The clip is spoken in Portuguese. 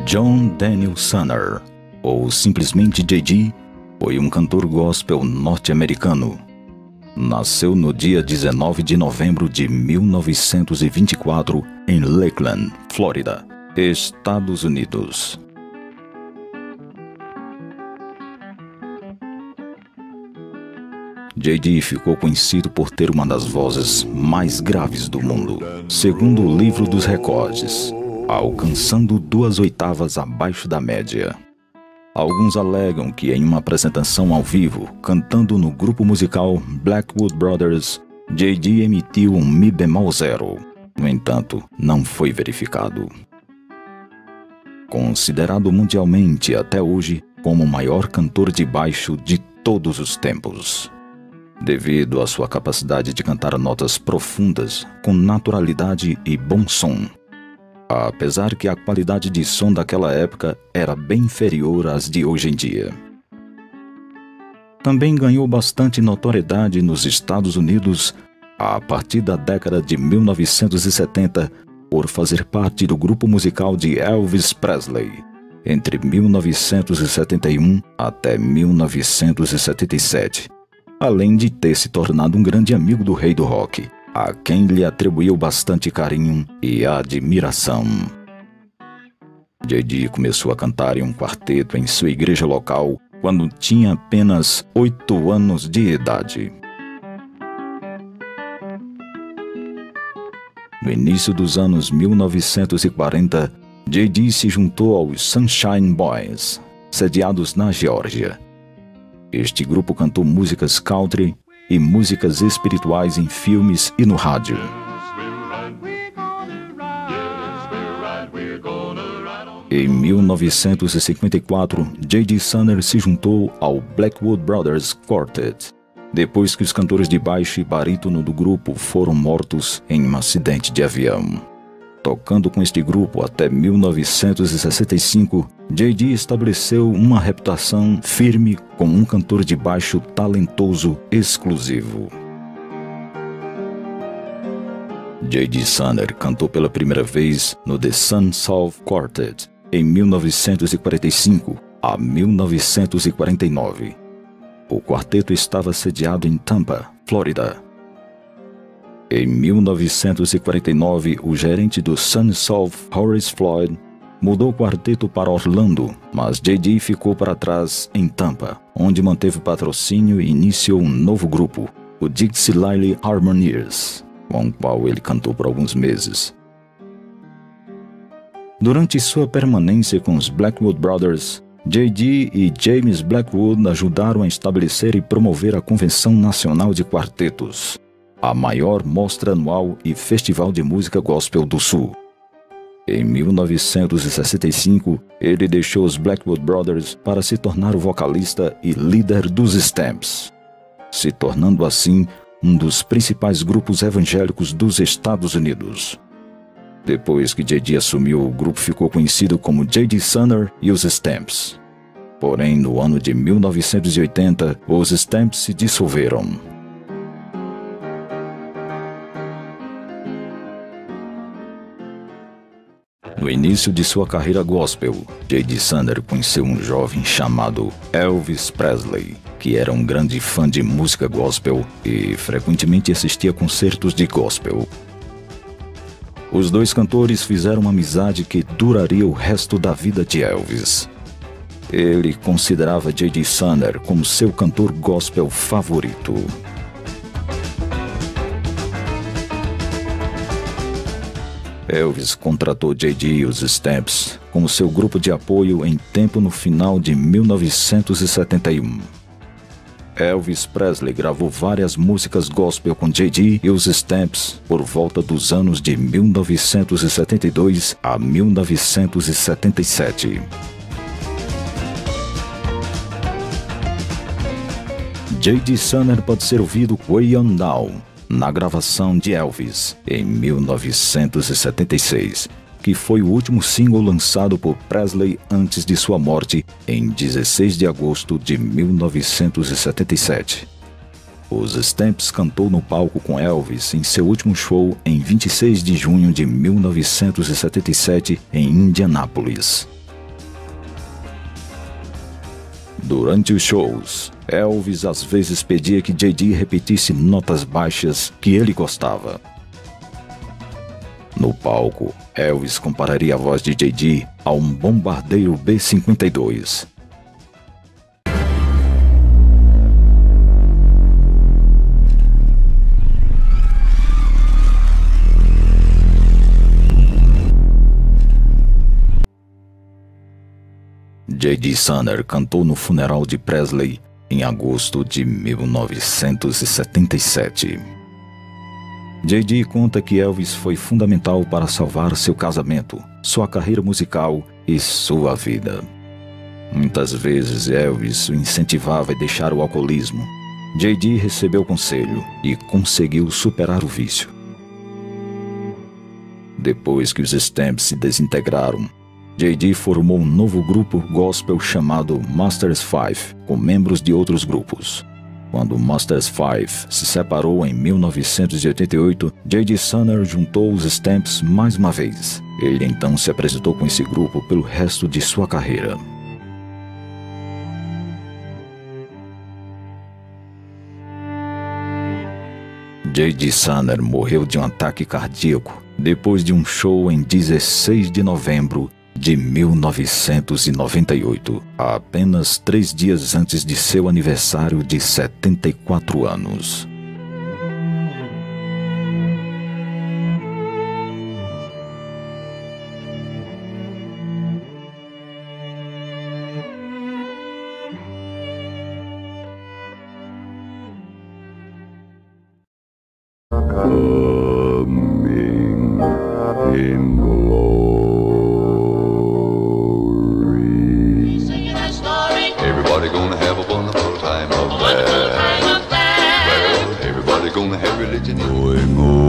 John Daniel Suner, ou simplesmente J.D., foi um cantor gospel norte-americano. Nasceu no dia 19 de novembro de 1924 em Lakeland, Flórida, Estados Unidos. J.D. ficou conhecido por ter uma das vozes mais graves do mundo, segundo o livro dos recordes, alcançando 2 oitavas abaixo da média. Alguns alegam que em uma apresentação ao vivo, cantando no grupo musical Blackwood Brothers, J.D. emitiu um Mi bemol 0. No entanto, não foi verificado. Considerado mundialmente até hoje como o maior cantor de baixo de todos os tempos, devido à sua capacidade de cantar notas profundas, com naturalidade e bom som. Apesar que a qualidade de som daquela época era bem inferior às de hoje em dia. Também ganhou bastante notoriedade nos Estados Unidos a partir da década de 1970 por fazer parte do grupo musical de Elvis Presley, entre 1971 até 1977, além de ter se tornado um grande amigo do rei do rock, a quem lhe atribuiu bastante carinho e admiração. J.D. começou a cantar em um quarteto em sua igreja local quando tinha apenas 8 anos de idade. No início dos anos 1940, J.D. se juntou aos Sunshine Boys, sediados na Geórgia. Este grupo cantou músicas country e músicas espirituais em filmes e no rádio. Em 1954, J.D. Suner se juntou ao Blackwood Brothers Quartet, depois que os cantores de baixo e barítono do grupo foram mortos em um acidente de avião. Tocando com este grupo até 1965, J.D. estabeleceu uma reputação firme como um cantor de baixo talentoso exclusivo. J.D. Suner cantou pela primeira vez no The Sun South Quartet em 1945 a 1949. O quarteto estava sediado em Tampa, Flórida. Em 1949, o gerente do Sun South, Horace Floyd, mudou o quarteto para Orlando, mas J.D. ficou para trás em Tampa, onde manteve o patrocínio e iniciou um novo grupo, o Dixie Lily Harmoniers, com o qual ele cantou por alguns meses. Durante sua permanência com os Blackwood Brothers, J.D. e James Blackwood ajudaram a estabelecer e promover a Convenção Nacional de Quartetos, a maior mostra anual e festival de música gospel do Sul. Em 1965, ele deixou os Blackwood Brothers para se tornar o vocalista e líder dos Stamps, se tornando assim um dos principais grupos evangélicos dos Estados Unidos. Depois que J.D. assumiu, o grupo ficou conhecido como J.D. Suner e os Stamps. Porém, no ano de 1980, os Stamps se dissolveram. No início de sua carreira gospel, J.D. Suner conheceu um jovem chamado Elvis Presley, que era um grande fã de música gospel e frequentemente assistia a concertos de gospel. Os dois cantores fizeram uma amizade que duraria o resto da vida de Elvis. Ele considerava J.D. Suner como seu cantor gospel favorito. Elvis contratou J.D. e os Stamps como seu grupo de apoio em tempo no final de 1971. Elvis Presley gravou várias músicas gospel com J.D. e os Stamps por volta dos anos de 1972 a 1977. J.D. Suner pode ser ouvido Way On Down na gravação de Elvis em 1976, que foi o último single lançado por Presley antes de sua morte em 16 de agosto de 1977. Os Stamps cantou no palco com Elvis em seu último show em 26 de junho de 1977 em Indianápolis. Durante os shows, Elvis às vezes pedia que J.D. repetisse notas baixas que ele gostava. No palco, Elvis compararia a voz de J.D. a um bombardeiro B-52. J.D. Sumner cantou no funeral de Presley em agosto de 1977. J.D. conta que Elvis foi fundamental para salvar seu casamento, sua carreira musical e sua vida. Muitas vezes Elvis o incentivava a deixar o alcoolismo. J.D. recebeu conselho e conseguiu superar o vício. Depois que os Stamps se desintegraram, J.D. formou um novo grupo gospel chamado Masters Five, com membros de outros grupos. Quando Masters Five se separou em 1988, J.D. Sumner juntou os Stamps mais uma vez. Ele então se apresentou com esse grupo pelo resto de sua carreira. J.D. Sumner morreu de um ataque cardíaco depois de um show em 16 de novembro de 1998, apenas 3 dias antes de seu aniversário de 74 anos. Everybody gonna have a wonderful time of that. Well, everybody gonna have religion going on.